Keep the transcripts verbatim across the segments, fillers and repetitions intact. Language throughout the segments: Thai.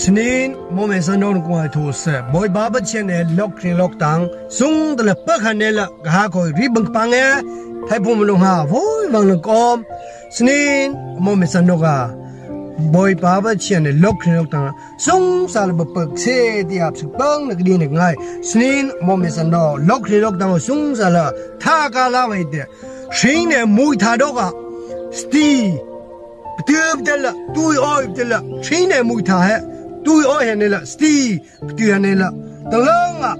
Snin moment sanon ko to se boy baba chene lock ni lock tang sung de pa khanela ga ko ribang pange thai pum long ha voi bang kom snin moment sanoga boy baba chene lock ni lock tang sung sal ba pak se ti ap su bang na gdi ne ngai snin moment sano lock ni lock tang sung sala tha ka la wai de shin ne mui tha do ga sti Tüb della, tu oi della, chine muita he, tu oi henela, sti, tu henela, talanga.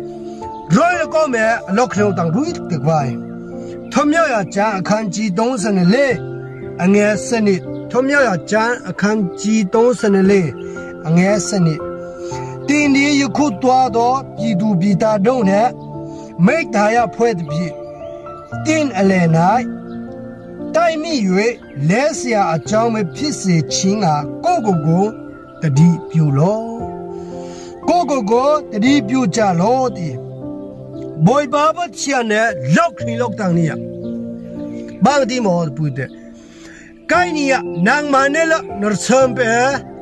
Roy la come, lock no tang ruit de vai. Tomya ya jan kan ji dong san le, ange sani, Tomya ya jan kan ji dong san le, ange sani. Tin ni yu ku tua do, ji du bi da dong ne, make da ya pwet bi. Tin ale nai. 待蜜月，来下将为皮实亲啊，个个个得地表咯，个个个得地表家咯的，没办法钱呢，落去落当你呀，帮地毛不得，该你呀，能买呢了，那成本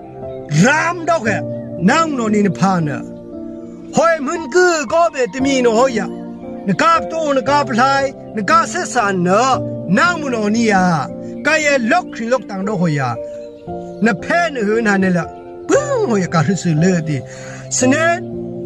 ，ram到个，能弄你的盘呢，还门个个别的米弄好呀，你搞多你搞不来，你搞十三呢。 Nang muno niya, kaya lok lok tang do hoya, na pen hun hanela, boom hoya karusu ledi, sene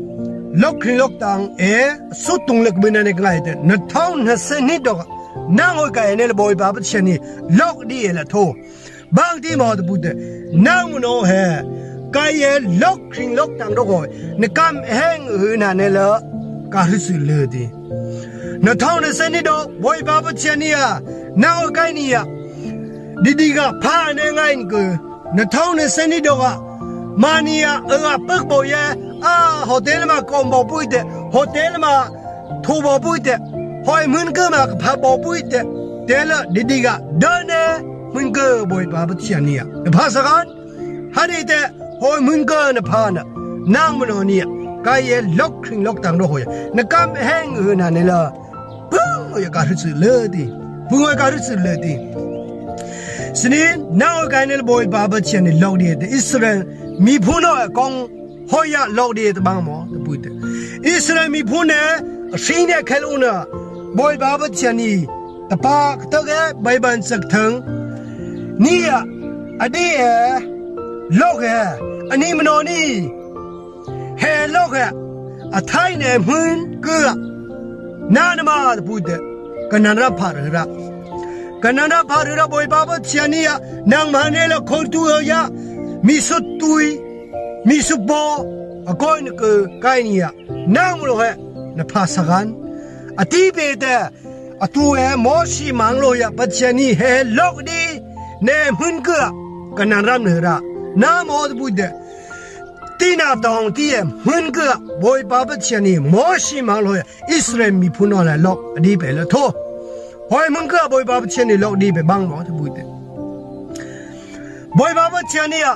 lok lok tang eh sutung lek bina ne ngaide, na town na seni do, nang hoy kaya nela boy babat shani lok di ela to, bang di mo de bude, nang muno he, kaya lok lok tang do hoy, na kam heng hun hanela karusu ledi. Na town na seni do, boy babat shani ya. Now Gainia Didiga Pa Nangain go Na town is Sandy Doga Mania a Pugboya Ah Hotelma Combo Buite Hotelma Tobo Buite Hoi Mungama Pabo Buite Della Didiga Done Mungo Boy Babatiania The Pasagan Hadite Hoi Mungo Napana Namonia Gaye Locking Lockdown Roya Nakam Hang Hunanilla Boom you got it lady Bunga karusu ledi. Sinin now ganel boy baba chani lodi the Israel mi puno kong hoya lodi the bangmo the buite. Israel mi pune shine kaluna boy baba chani the park toge by ban saktang nia adi loge ani manoni he loge a tiny moon good nanama the buite. Kanana Parra Kanana Parra boy Baba Tiania, Nang Manela Kontuya, Misutui, Misubo, a coin Gainia, Namuhe, Napasagan, a tibe there, a two air Moshi Mangloya, Pachani, he Logdi, name Hunga, Kanaramera, Nam all the Buddha. Tina Dong Tiem, Hunga, boy Baba Tiani, Moshi Mangloya, Israel mi Punola lock a deep elato. Why Munga boy Baba Tiani lock deep a bang water with it. Boy Baba Tiania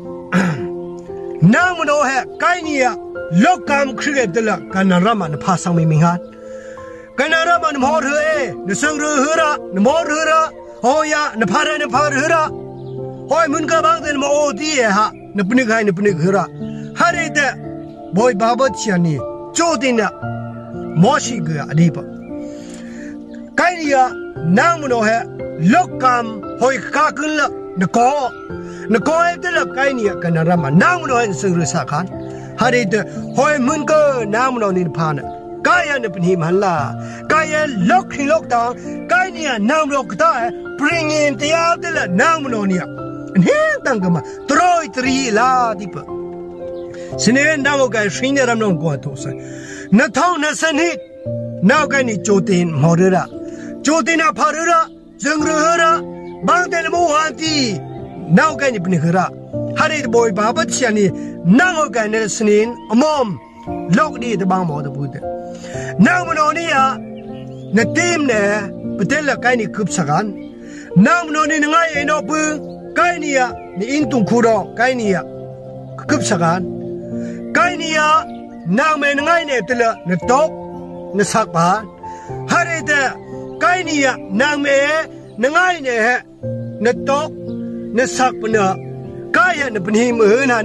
Namuno ha, Kainia, Lokam cricket de la Kanaraman, Passam Miminhat. Kanaraman Morhe, the Sangru Hura, the Morhura, Hoya, the Para and Parhura. Why Munga Bang and Mo dear ha, the Punika and the Punikura. Hurry there, boy Baba Tiani, Jodina, Moshiga Adipa. Kainia, Namuno ha, Lokam, Hoikakula, the call, the call de la Kainia Kanarama, Namuno and Sangrusakan. Hurry the Hoy Mungo, Namuno in Pana. Kaya and him hala, Kaya lock he locked down, Kainia, Namlock die, bring in the Adela, Namunonia. And here, Tangama, Troy three la deeper. Sine now guy Shina Ramon Guatosa. Natona Sanit now Gani Jotin Morera Jotina Parura Zungruhura Bangdel Mohanti now Gani Pnihura Harried boy Baba Chiani now Gani Sinin a mom Logdi the Bangmo the Buddha. Now Mononia Natim ne Patella Gani Kupsagan now Nonin I no Boo Gainia the Intum Kuro Gainia Kupsagan Kainia now men nine tela the top the sakpa Harry the Kainia now me nine the top the sakpana Kaya the Pnim Huna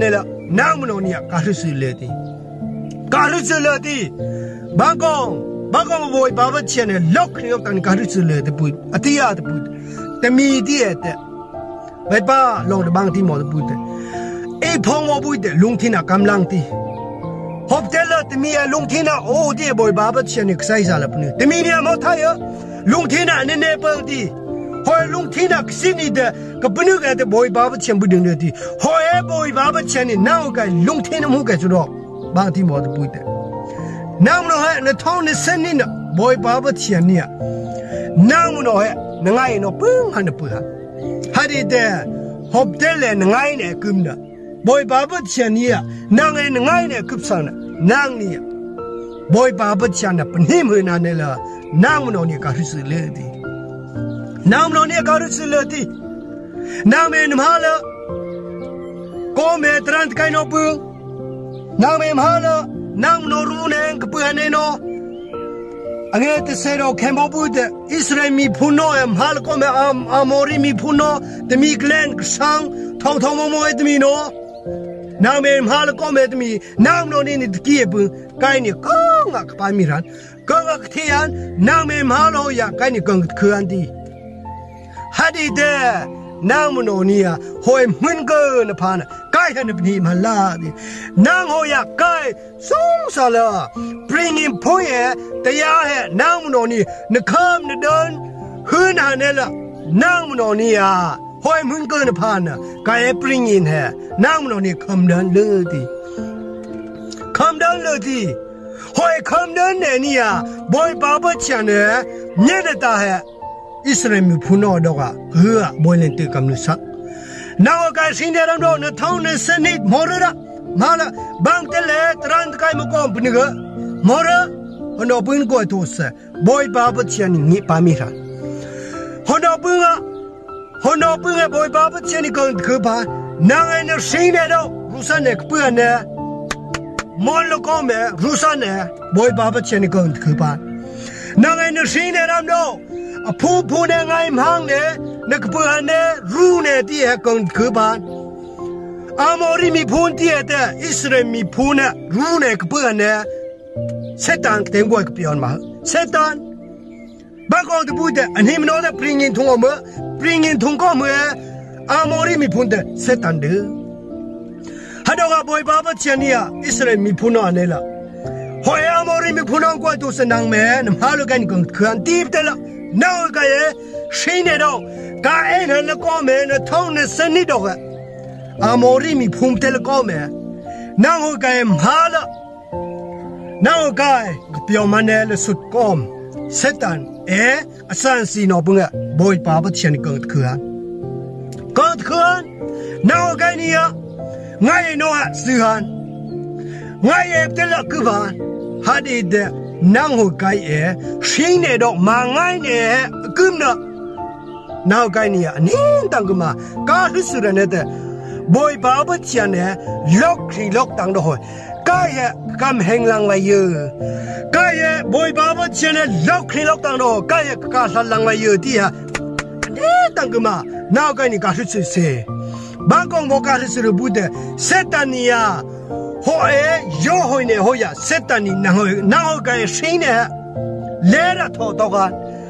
น้ำมันเนี่ยการสื่อเลยดีการสื่อเลยดีบางกองบางกองมาบ่อยบาบเชียนเนี่ยล็อกนี่ตั้งการสื่อเลยดีปุ๊ดอธิยาดีปุ๊ดแต่มีดีเอเตไปป้าลงบางที่หมดปุ๊ดไอ้พงว่าปุ๊ดลุงที่น่ะกำลังตีฮอบเจลแต่มีลุงที่น่ะโอ้ดีบ่อยบาบเชียนเนี่ยใส่ซาลปุ่นแต่มีเนี่ยมาท้ายลุงที่น่ะเนี่ยเนี่ยเปิดดีหอยลุงที่นักสินี่เด็กกับปนุกันแต่บ่อยบาบเชียนบุดึงเลยทีหอยบ่อยบาบเชียนนี่น่ากันลุงที่น่ะมุกันจุดบางที่หมดปุ๊ดน้ำมันหอยในท้องในเส้นนี่น่ะบ่อยบาบเชียนเนี่ยน้ำมันหอยนั่งไงเนาะปึ้งหันปุ๊ดฮะฮัดดีเด้ฮอบเดลเลยนั่งไงเนี่ยกึมน่ะบ่อยบาบเชียนเนี่ยนั่งไงนั่งไงเนี่ยกึบสังน่ะนั่งเนี่ยบ่อยบาบเชียนน่ะปนิมเลยนั่นเนี่ยละน้ำมันเนี่ยการสื่อเลยดีน้ำมันเนี่ยการสื่อเลยดีน้ำมันมาละก็เมื่อตรันต์กันเนาะปุ๊น้ำมันมาละน้ำมันรู้เนี่ยก็ปุ๊เนี่ยเนาะอันนี้ที่เสร็จเข้มบุตรอิสราเอลมีพูนอเอ็มฮัลก็เมื่ออามอามอรีมีพูนอแต่มีเกลนช่างทองทองมมเอตมีเนาะน้ำมันฮัลก็เมื่อตมีน้ำมันนี่ตะกี้ปุ๊กันนี่กังอ่ะไปมีรันกังอ่ะที่อันน้ำมันฮัลอยากกันนี่กังคืออันดีฮัดดีเดน้ำมันนี่อ่ะหอยมันเกินผ่านกายหันเป็นหิมลาดิน้ำหอยกายสงสารปริงิมพอยแต่ยาเหน้ำมันนี่นึกคำนึกเดินหืนหันเนี่ยละน้ำมันนี่อ่ะหอยมันเกินผ่านกายปริงินเหน้ำมันนี่คำเดินเลยดิคำเดินเลยดิหอยคำเดินเนี่ยนี่อ่ะบ่อยบ้าบ้าเชียนเนี่ยเนี่ยเด็ดตาเหอิสราเอลมีพูนอดอกอ่ะเหือบอยเลนติกำลุสักน้าก็สิ่งเดียวกันนะท้องเนี่ยสนิทมอร์ระมาละบางทีเลยตรันต์ใครมาก่อนปุ่นก็มอร์คนเอาปุ่นก็ตัวเสบอยบาบเชียนนี่ปามีรันคนเอาปุ่นอ่ะคนเอาปุ่นอ่ะบอยบาบเชียนนี่ก็คือบ้านน้าเองสิ่งเดียวรู้สันเนี่ยปุ่นเนี่ยมอลล์ก็ไม่รู้สันเนี่ยบอยบาบเชียนนี่ก็คือบ้านน้าเองสิ่งเดียวกันผู้ผู้เนี่ยไงมังเนี่ยนักผู้เนี่ยรู้เนี่ยที่เหกงคือบ้านอามอรีมีผู้ที่เหแต่อิสราเอลมีผู้เนี่ยรู้เนี่ยกับผู้เนี่ยเซตันเต็งบ่อยกับพี่อันมาเซตันบางคนที่พูดเนี่ยอันนี้มันเอาแต่ปริงินทุ่งอเมื่อปริงินทุ่งก็เมื่ออามอรีมีผู้เนี่ยเซตันเด้อฮัดว่าบ่อยบ้าบ้าเชียนเนี่ยอิสราเอลมีผู้นั่นเนี่ยละหอยอามอรีมีผู้นั่นก็ตัวสนังแม่น้ำฮาลูกันก็คืออันตีบเตละน้าก็ยังสิ่งเดียวกันเองนั่นก็เมื่อนะท้องเนี่ยสนิทดอกอามอรีมีภูมิเตลก็เมื่อน้าก็ยังมาละน้าก็ยังเปียวมันเนี่ยสุดก้มเสตันเอ๋อสันสีนอบุงะบอยป้าบัดเชียนก็คืออันก็คืออันน้าก็เนี่ยไงโน่ะสื่ออันไงเอฟเตลคือบ้านฮัดดีเดนางหัวไก่เอ๋สิ่งเนี่ยดอกมาไงเนี่ยกึมนะนางไก่เนี่ยนี่ตั้งกุมาการรู้สึกเนี่ยแต่บอยบ้าบัดเชียนเนี่ยล็อกที่ล็อกตั้งดอกไก่เอ๋กำแหงลังไว้เยอะไก่เอ๋บอยบ้าบัดเชียนเนี่ยล็อกที่ล็อกตั้งดอกไก่เอ๋กำสันลังไว้เยอะที่ฮะนี่ตั้งกุมานางไก่นี่การรู้สึกเสียบางคนบอกการรู้สึกบุตรเซตันเนี่ยหอยโยหอยเนี่ยหอยเซตันนี่นางหอยนางหอยก็สิ่งเนี่ยเล่ระทอตกัน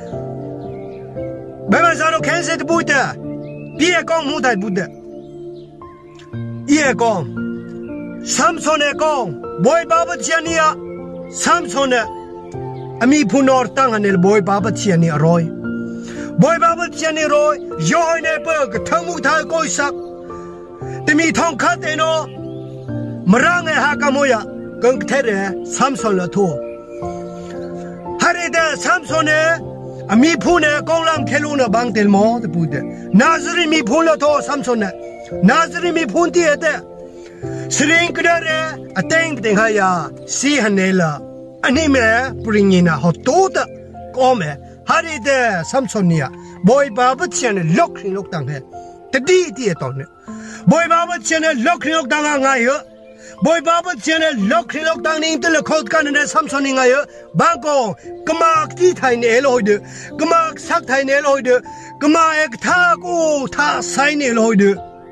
แบบนั้นเราแค่เสร็จบุตรพี่เอกองมุดได้บุตรอีเอกองซัมซอนเอกองบอยบาบเชียนี่ซัมซอนเนี่ยมีผู้นอร์ตั้งหันบอยบาบเชียนี่รอยบอยบาบเชียนี่รอยโยหอยเนี่ยเปิดทั้งมุดได้ก็สักแต่มีทองคำเนาะมรังเอฮากามอยกังเทเรซัมซอนละทัวฮาริเดซัมซอนเอมีผู้เนี่ยกองลำเคลูนะบางเตลมอตพูดนาซรีมีผู้ละทัวซัมซอนเนนาซรีมีผู้ที่เอเตสริงกระเรอเต็งเต็งหายาซีฮันเนล่าอันนี้แม่ปริงินะฮอตโต้ตะก็แม่ฮาริเดซัมซอนเนี่ยบอยบาบเชียนล็อกหินล็อกตังเฮแต่ดีที่ตอนเนี่ยบอยบาบเชียนล็อกหินล็อกตังง่ายเหรอบอยบาบเชียนล็อกหินล็อกตังนี่ตัวละครกันเนี่ยซัมซอนง่ายเหรอบางคนกมากที่ไทยเนี่ยลอยเดือกมากสักไทยเนี่ยลอยเดือกมาเอกท่ากูท่าไซเนี่ยลอยเดือก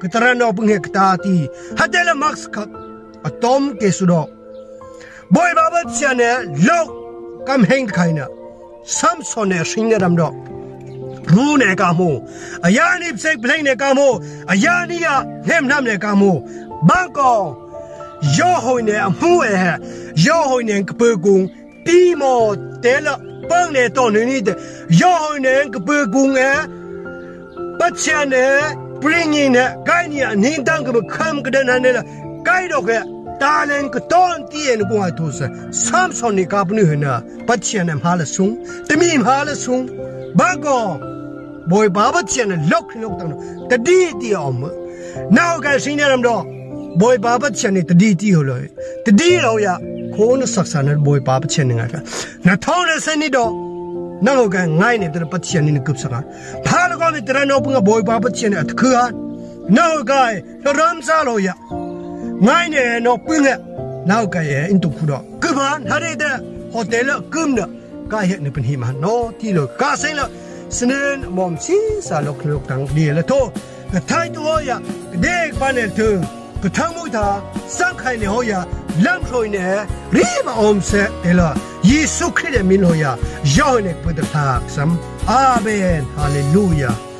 กตระนอปุงเฮกตาตีฮัดเดลมักส์คักอตอมเกสุดบอยบาบัดเชียนเนลกกำเฮงไข่เนซัมซอนเนชิงเนรำดอกรู้เนกามูอายานีเสกเพลงเนกามูอายานียาเฮมน้ำเนกามูบางกอย่อหอยเนอมูเอฮย่อหอยเนกเปิกุงตีโมเตลเปิงเนตอนนี้เดย่อหอยเนกเปิกุงเอปัจเจเนปริงิเนไกนี่นินตังกับคำกระดานนั่นละไกดอกเอตาเลนก็ตอนที่เอ็นกูให้ทุสซัมซอนนี่กับนี่นะปัจเจเนมาละซุงแต่มีมาละซุงบางก็บอยบาบัจเจเนล็อกล็อกตั้งแต่ดีที่อมน่าก็สิ่งนี้รำดอกบอยบาบัจเจเนแต่ดีที่หัวเลยแต่ดีเราอย่าคนสักษาเนี่ยบอยบาบัจเจเนไงกันน่าท้องเนี่ยเส้นนี้ดอกน่าก็ง่ายเนี่ยแต่ปัจเจเนนี่กุบสักพาแล้วก็มีแต่เราเนี่ยปุ่งบอยบาบัจเจเนอัดคืออ่ะน่าก็เรารำซาเราอย่าง่ายเนี่ยนกปุ่งเนี่ยน่าก็เออินทุกุดกุบานฮาริเดโฮเทลกุมเนี่ยก็เห็นเนี่ยเป็นหิมะโนที่เราก็เสร็จแล้วสนิทมอมซีสาลกลกตังดีแล้วทั่วก็ท้ายตัวอย่าเด็กบ้านเนี่ยถึงก็ทั้งหมดท่าสังขารเนี่ยหัวอย่าล้ำรอยเนี่ยรีบอมเสร็จแล้วยิสุคริสต์มินหัวอย่าย่อเนี่ยพุทธทาสซัมอาเมนฮาเลลูยา